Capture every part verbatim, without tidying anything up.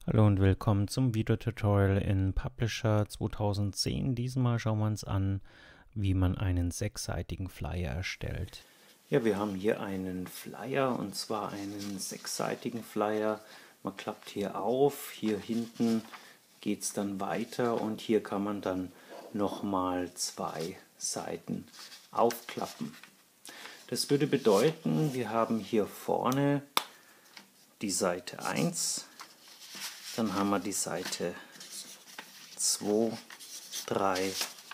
Hallo und willkommen zum Videotutorial in Publisher zweitausendzehn. Diesmal schauen wir uns an, wie man einen sechsseitigen Flyer erstellt. Ja, wir haben hier einen Flyer, und zwar einen sechsseitigen Flyer. Man klappt hier auf, hier hinten geht es dann weiter und hier kann man dann nochmal zwei Seiten aufklappen. Das würde bedeuten, wir haben hier vorne die Seite eins. Dann haben wir die Seite zwei, drei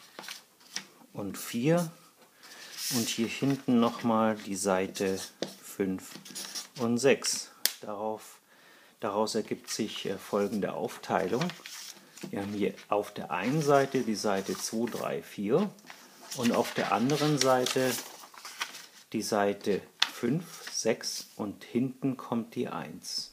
und vier und hier hinten nochmal die Seite fünf und sechs. Darauf, daraus ergibt sich äh, folgende Aufteilung. Wir haben hier auf der einen Seite die Seite zwei, drei, vier und auf der anderen Seite die Seite fünf, sechs und hinten kommt die eins.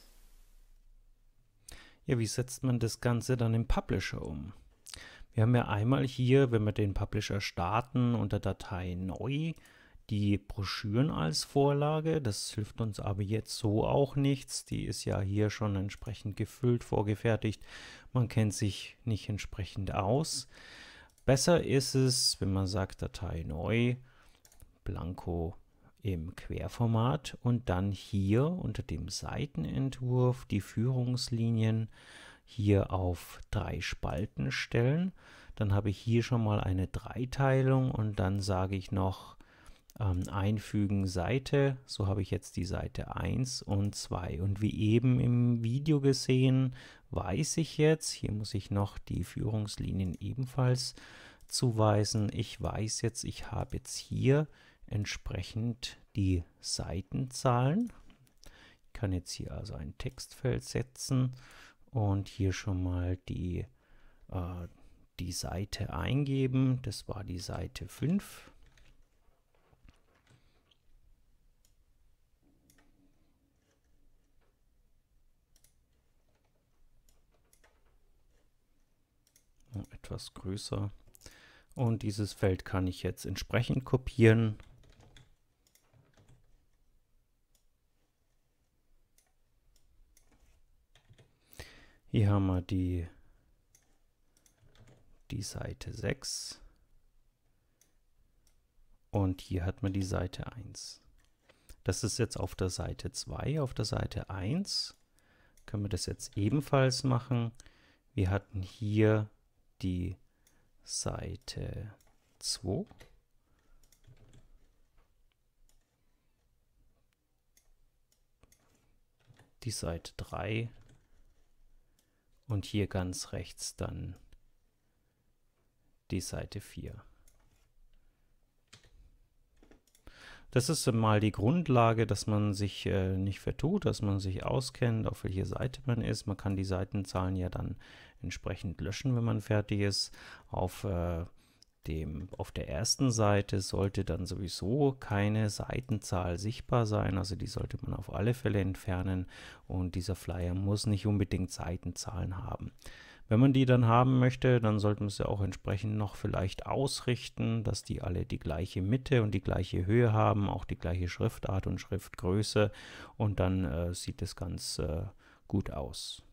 Ja, wie setzt man das Ganze dann im Publisher um? Wir haben ja einmal hier, wenn wir den Publisher starten, unter Datei neu, die Broschüren als Vorlage. Das hilft uns aber jetzt so auch nichts. Die ist ja hier schon entsprechend gefüllt, vorgefertigt. Man kennt sich nicht entsprechend aus. Besser ist es, wenn man sagt Datei neu, Blanko im Querformat und dann hier unter dem Seitenentwurf die Führungslinien hier auf drei Spalten stellen. Dann habe ich hier schon mal eine Dreiteilung und dann sage ich noch ähm, einfügen Seite. So habe ich jetzt die Seite eins und zwei. Und wie eben im Video gesehen, weiß ich jetzt, hier muss ich noch die Führungslinien ebenfalls zuweisen. Ich weiß jetzt, ich habe jetzt hier entsprechend die Seitenzahlen. Ich kann jetzt hier also ein Textfeld setzen und hier schon mal die, äh, die Seite eingeben. Das war die Seite fünf. Etwas größer. Und dieses Feld kann ich jetzt entsprechend kopieren. Hier haben wir die, die Seite sechs und hier hat man die Seite eins. Das ist jetzt auf der Seite zwei. Auf der Seite eins können wir das jetzt ebenfalls machen. Wir hatten hier die Seite zwei. Die Seite drei. Und hier ganz rechts dann die Seite vier. Das ist mal die Grundlage, dass man sich äh, nicht vertut, dass man sich auskennt, auf welche Seite man ist. Man kann die Seitenzahlen ja dann entsprechend löschen, wenn man fertig ist. Auf, äh, dem, auf der ersten Seite sollte dann sowieso keine Seitenzahl sichtbar sein, also die sollte man auf alle Fälle entfernen und dieser Flyer muss nicht unbedingt Seitenzahlen haben. Wenn man die dann haben möchte, dann sollte man sie auch entsprechend noch vielleicht ausrichten, dass die alle die gleiche Mitte und die gleiche Höhe haben, auch die gleiche Schriftart und Schriftgröße und dann äh, sieht es ganz äh, gut aus.